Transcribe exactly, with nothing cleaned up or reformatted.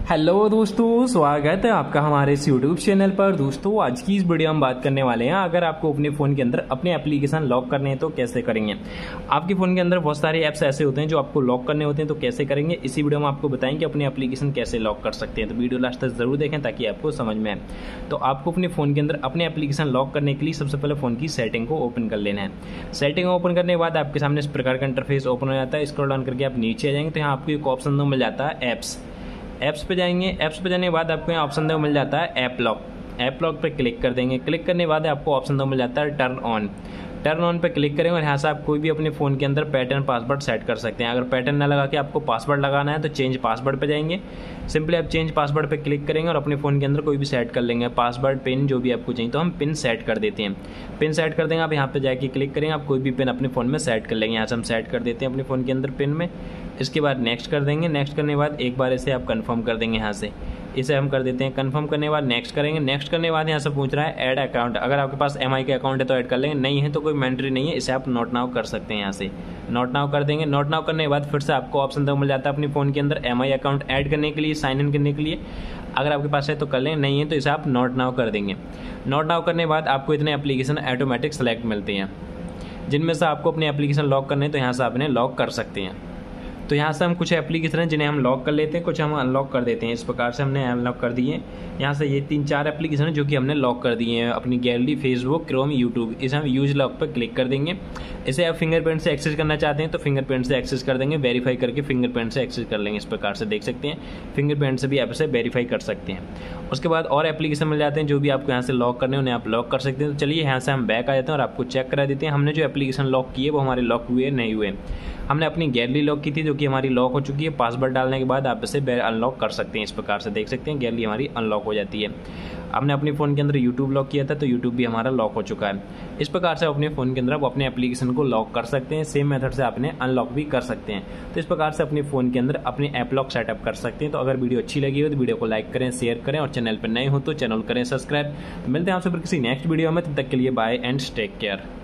Hello दोस्तों, स्वागत है आपका हमारे इस यूट्यूब चैनल पर। दोस्तों आज की इस वीडियो हम बात करने वाले हैं, अगर आपको अपने फ़ोन के अंदर अपने एप्लीकेशन लॉक करने हैं तो कैसे करेंगे। आपके फ़ोन के अंदर बहुत सारे ऐप्स ऐसे होते हैं जो आपको लॉक करने होते हैं, तो कैसे करेंगे इसी वीडियो में आपको बताएंगे अपने एप्लीकेशन कैसे लॉक कर सकते हैं। तो वीडियो लास्ट तक जरूर देखें ताकि आपको समझ में आए। तो आपको अपने फ़ोन के अंदर अपने एप्लीकेशन लॉक करने के लिए सबसे पहले फ़ोन की सेटिंग को ओपन कर लेना है। सेटिंग ओपन करने के बाद आपके सामने इस प्रकार का इंटरफेस ओपन हो जाता है। स्क्रॉल डाउन करके आप नीचे आ जाएंगे तो यहाँ आपको एक ऑप्शन दो मिल जाता है ऐप्स। ऐप्स पे जाएंगे। ऐप्स पे जाने के बाद आपको यहाँ ऑप्शन दो मिल जाता है ऐप लॉक। ऐप लॉक पे क्लिक कर देंगे। क्लिक करने के बाद आपको ऑप्शन दो मिल जाता है टर्न ऑन। टर्न ऑन पे क्लिक करेंगे और यहाँ से आप कोई भी अपने फ़ोन के अंदर पैटर्न पासवर्ड सेट कर सकते हैं। अगर पैटर्न ना लगा के आपको पासवर्ड लगाना है तो चेंज पासवर्ड पे जाएंगे। सिंपली आप चेंज पासवर्ड पे क्लिक करेंगे और अपने फ़ोन के अंदर कोई भी सेट कर लेंगे, पासवर्ड पिन जो भी आपको चाहिए। तो हम पिन सेट कर देते हैं। पिन सेट कर देंगे। आप यहाँ पे जाके क्लिक करेंगे, आप कोई भी पिन अपने फ़ोन में सेट कर लेंगे। यहाँ से हम सेट कर देते हैं अपने फ़ोन के अंदर पिन में। इसके बाद नेक्स्ट कर देंगे। नेक्स्ट करने के बाद एक बार इसे आप कंफर्म कर देंगे। यहाँ से इसे हम कर देते हैं कंफर्म करने के बाद नेक्स्ट करेंगे। नेक्स्ट करने के बाद यहाँ से पूछ रहा है ऐड अकाउंट। अगर आपके पास एम आई का अकाउंट है तो ऐड कर लेंगे, नहीं है तो कोई मैंडेटरी नहीं है, इसे आप नोट नाउ कर सकते हैं। यहाँ से नोट नाउ कर देंगे। नोट नाउ करने के बाद फिर से आपको ऑप्शन दो मिल जाता है अपने फ़ोन के अंदर एम आई अकाउंट ऐड करने के लिए, साइन इन करने के लिए। अगर आपके पास है तो कर लें, नहीं है तो इसे आप नोट नाउ कर देंगे। नोट नाउ करने के बाद आपको इतने एप्लीकेशन ऑटोमेटिक सेलेक्ट मिलते हैं जिनमें से आपको अपने एप्लीकेशन लॉक करने हैं, तो यहाँ से आप इन्हें लॉक कर सकते हैं। तो यहाँ से हम कुछ एप्लीकेशन हैं जिन्हें हम लॉक कर लेते हैं, कुछ हम अनलॉक कर देते हैं। इस प्रकार से हमने अनलॉक कर दिए। यहाँ से ये तीन चार एप्लीकेशन हैं जो कि हमने लॉक कर दिए हैं, अपनी गैलरी, फेसबुक, क्रोम, यूट्यूब। इसे हम यूज लॉक पर क्लिक कर देंगे। इसे आप फिंगरप्रिंट से एक्सेस करना चाहते हैं तो फिंगरप्रिंट से एक्सेस कर देंगे। वेरीफाई करके फिंगरप्रिंट से एक्सेस कर लेंगे। इस प्रकार से देख सकते हैं, फिंगरप्रिंट से भी आप इसे वेरीफाई कर सकते हैं। उसके बाद और एप्लीकेशन मिल जाते हैं जो भी आपको यहाँ से लॉक करने हैं, उन्हें आप लॉक कर सकते हैं। तो चलिए यहाँ से हम बैक आ जाते हैं और आपको चेक करा देते हैं हमने जो एप्लीकेशन लॉक की है वो हमारे लॉक हुए नहीं हुए। हमने अपनी गैलरी लॉक की थी जो कि हमारी लॉक हो चुकी है। पासवर्ड डालने के बाद आप इसे अनलॉक कर सकते हैं। इस प्रकार से देख सकते हैं गैलरी हमारी अनलॉक हो जाती है। हमने अपने फ़ोन के अंदर यूट्यूब लॉक किया था तो यूट्यूब भी हमारा लॉक हो चुका है। इस प्रकार से अपने फ़ोन के अंदर आप अपने एप्लीकेशन को लॉक कर सकते हैं। सेम मेथड से आपने अनलॉक भी कर सकते हैं। तो इस प्रकार से अपने फ़ोन के अंदर अपने ऐप लॉक सेटअप कर सकते हैं। तो अगर वीडियो अच्छी लगी हो तो वीडियो को लाइक करें, शेयर करें और चैनल पर नए हो तो चैनल करें सब्सक्राइब। तो मिलते हैं आपसे फिर किसी नेक्स्ट वीडियो में, तब तक के लिए बाय एंड टेक केयर।